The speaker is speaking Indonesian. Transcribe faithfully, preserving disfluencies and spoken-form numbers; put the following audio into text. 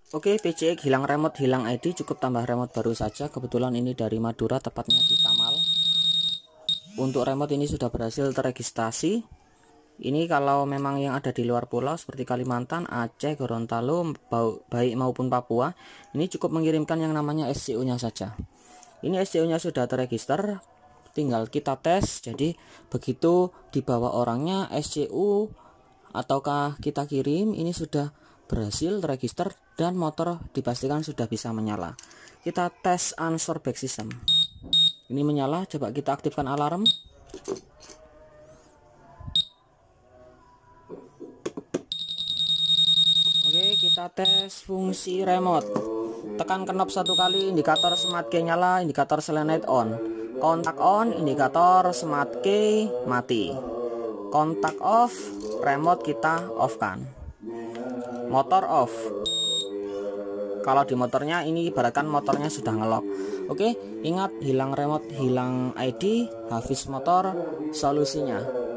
Oke, P C X hilang remote, hilang I D, cukup tambah remote baru saja. Kebetulan ini dari Madura, tepatnya di Kamal. Untuk remote ini sudah berhasil terregistrasi. Ini kalau memang yang ada di luar pulau seperti Kalimantan, Aceh, Gorontalo, baik maupun Papua, ini cukup mengirimkan yang namanya S C U-nya saja. Ini S C U-nya sudah terregister, tinggal kita tes. Jadi begitu dibawa orangnya S C U ataukah kita kirim, ini sudah berhasil terregister dan motor dipastikan sudah bisa menyala. Kita tes answer back system. Ini menyala, coba kita aktifkan alarm. Oke, kita tes fungsi remote. Tekan knob satu kali, indikator smart key nyala, indikator selenite on. Kontak on, indikator smart key mati. Kontak off, remote kita off kan. Motor off. Kalau di motornya ini ibaratkan motornya sudah ngelok. Oke, ingat hilang remote, hilang I D, habis motor, solusinya